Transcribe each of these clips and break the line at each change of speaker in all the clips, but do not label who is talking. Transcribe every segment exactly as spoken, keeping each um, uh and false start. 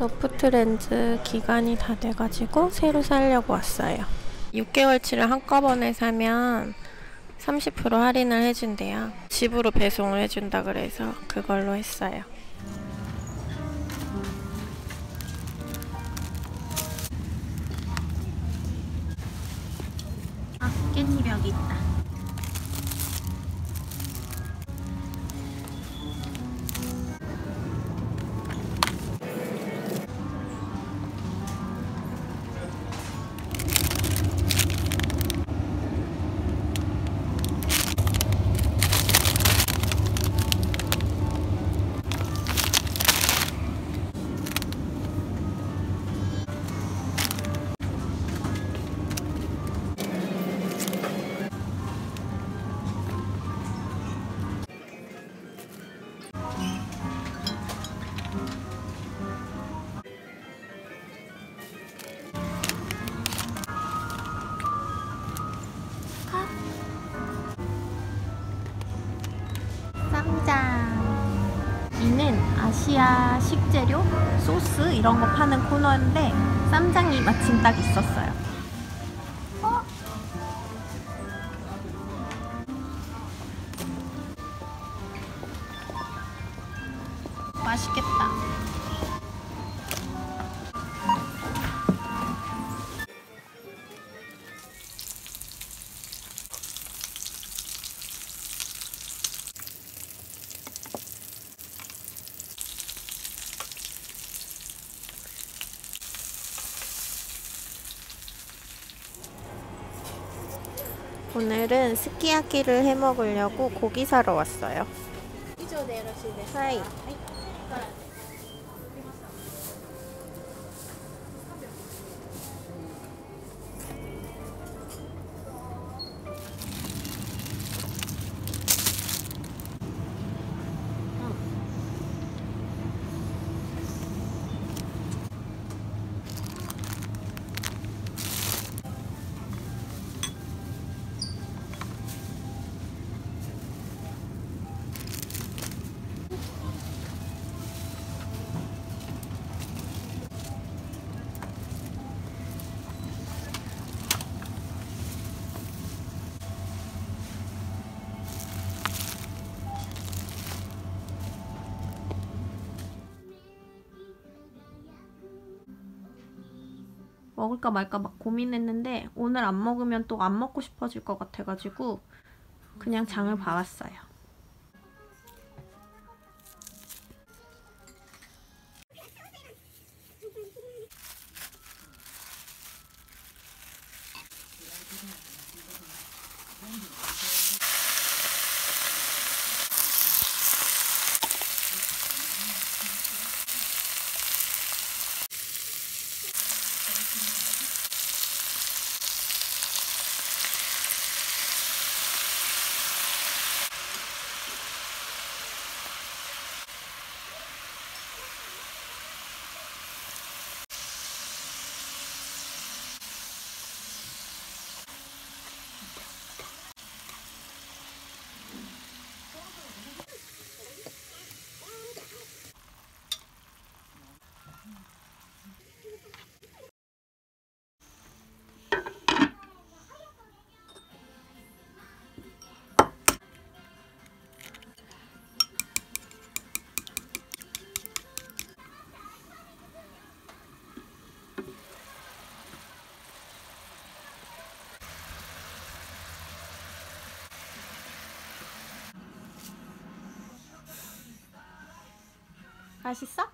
소프트 렌즈 기간이 다 돼가지고 새로 사려고 왔어요. 육 개월치를 한꺼번에 사면 삼십 퍼센트 할인을 해준대요. 집으로 배송을 해준다 그래서 그걸로 했어요. 아, 깻잎 여기 있다. 쌈장. 이는 아시아 식재료, 소스 이런 거 파는 코너인데 쌈장이 마침 딱 있었어요. 어? 맛있겠다. 오늘은 스키야키를 해 먹으려고 고기 사러 왔어요. 하이. 먹을까 말까 막 고민했는데 오늘 안 먹으면 또 안 먹고 싶어질 것 같아가지고 그냥 장을 봐왔어요. 맛있어?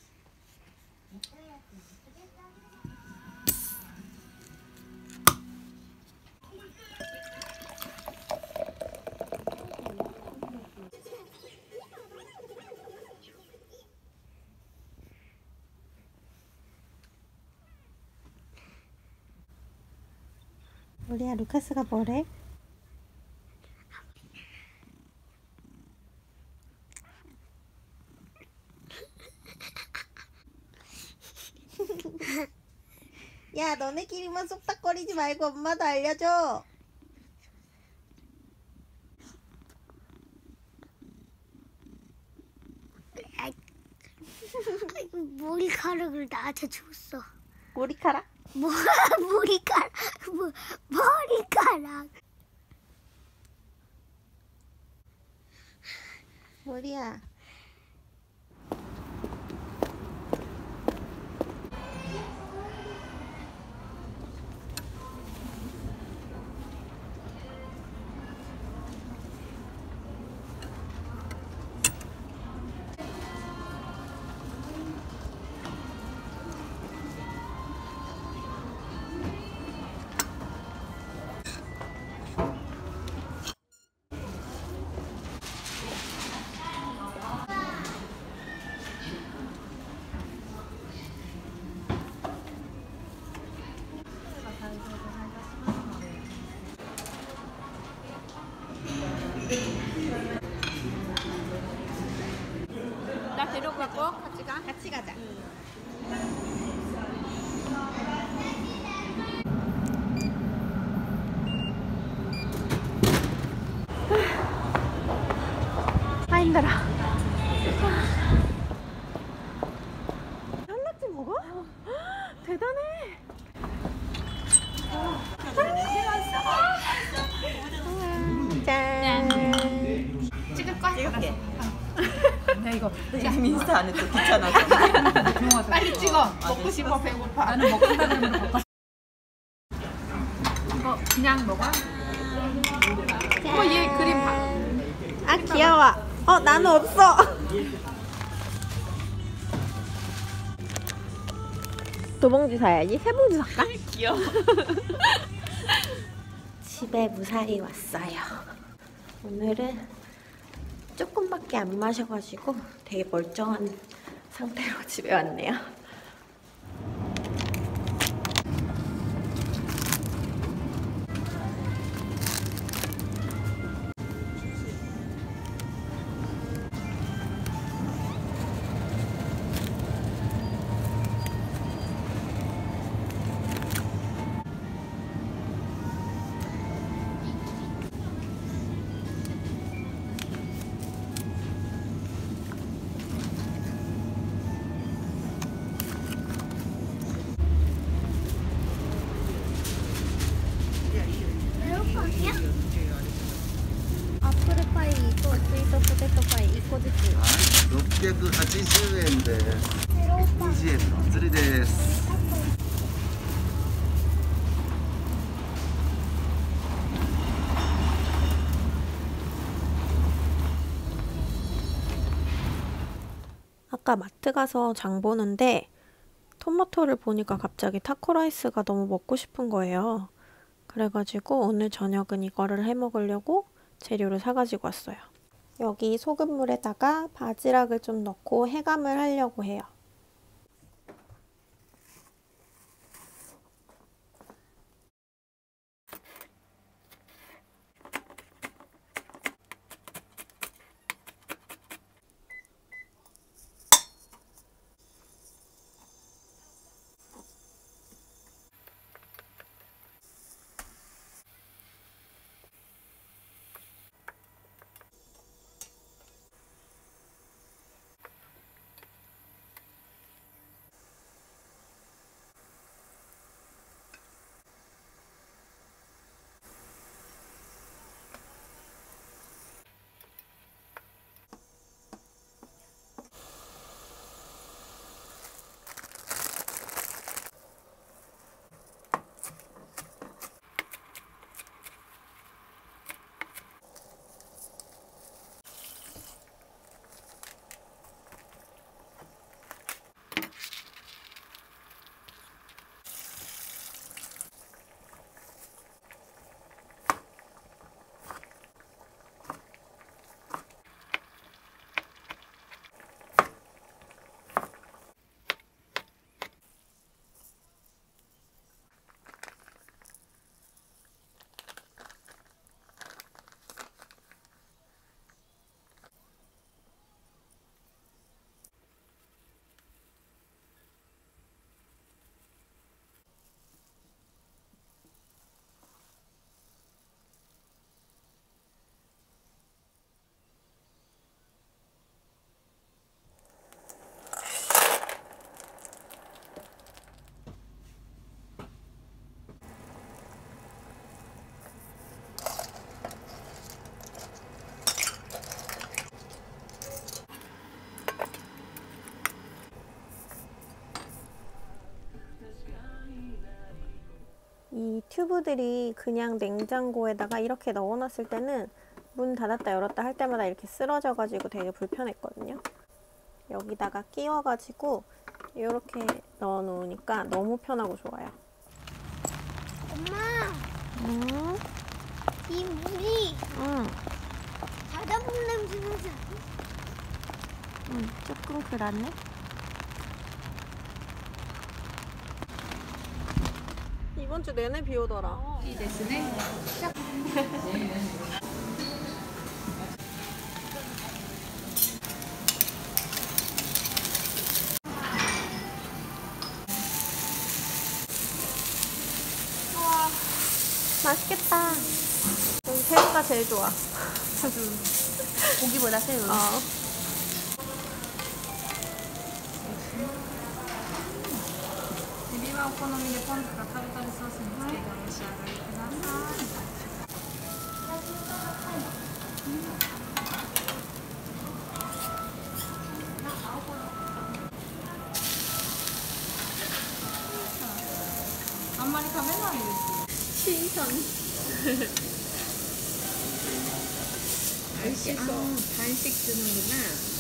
우리야, 루카스가 뭐래? 야, 너네끼리만 쏙닥거리지 말고 엄마도 알려줘.
머리카락을 나한테 줬어.
머리카락?
뭐 머리카락 뭐 머리카락.
머리야.
나 데려가고 같이 가?
같이 가자. 아 힘들어. 산낙지 먹어? 대단해. 짠.
찍을 거야?
찍을게.
나 이거
인스타 안 해도 귀찮아서.
빨리 찍어. 먹고 싶어 배고파. 나는 먹는다 그러면 먹고 싶어. 이거 그냥 먹어? 어, 얘 그림 봐.
아 귀여워. 어 나는 없어. 두 봉지 사야지. 세 봉지 살까?
귀여워.
집에 무사히 왔어요. 오늘은 조금밖에 안 마셔가지고 되게 멀쩡한 상태로 집에 왔네요.
배고파이야? 아프ルパイとスイートポテトパイいっこずつ。
ろっぴゃくはちじゅうえんでにじゅうえんのお釣りです。
아까 마트 가서 장 보는데 토마토를 보니까 갑자기 타코라이스가 너무 먹고 싶은 거예요. 그래가지고 오늘 저녁은 이거를 해 먹으려고 재료를 사가지고 왔어요. 여기 소금물에다가 바지락을 좀 넣고 해감을 하려고 해요. 튜브들이 그냥 냉장고에다가 이렇게 넣어놨을 때는 문 닫았다 열었다 할 때마다 이렇게 쓰러져가지고 되게 불편했거든요. 여기다가 끼워가지고 이렇게 넣어놓으니까 너무 편하고 좋아요.
엄마,
음,
이 물이
음,
바닷물 냄새 나지 않아?
음, 조금 그렇네. 이번 주 내내 비 오더라.
이 데스네.
맛있겠다. 여기 새우가 제일 좋아.
고기보다 새우.
어.
비빔お好みでポン酢かタルタルソースにつけてお召し上がりください。あんまり食べないですよ。新鮮。맛있어. 간식 주는구나.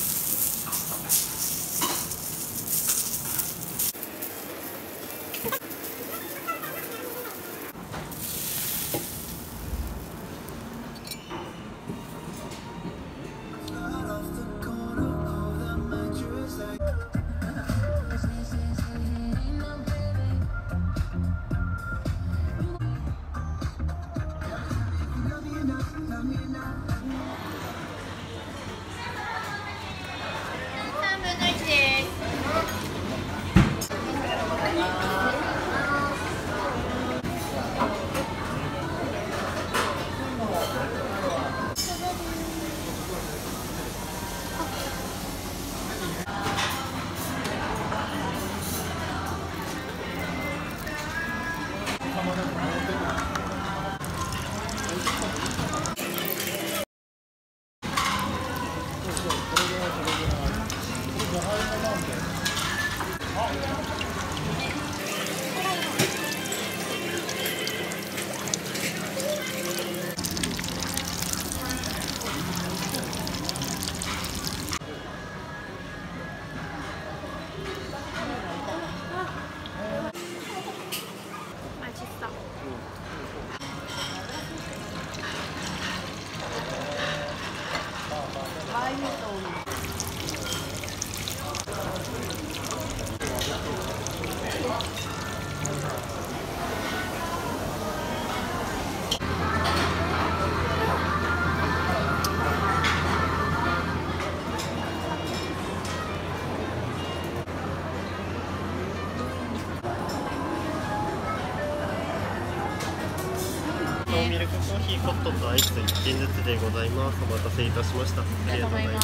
ミルクコーヒーホットとアイスいってんずつでございます。お待たせいたしました。ありがとうございます。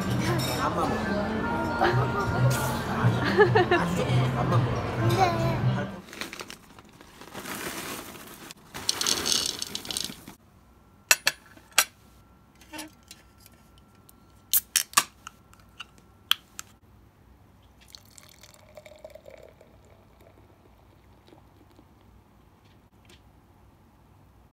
근데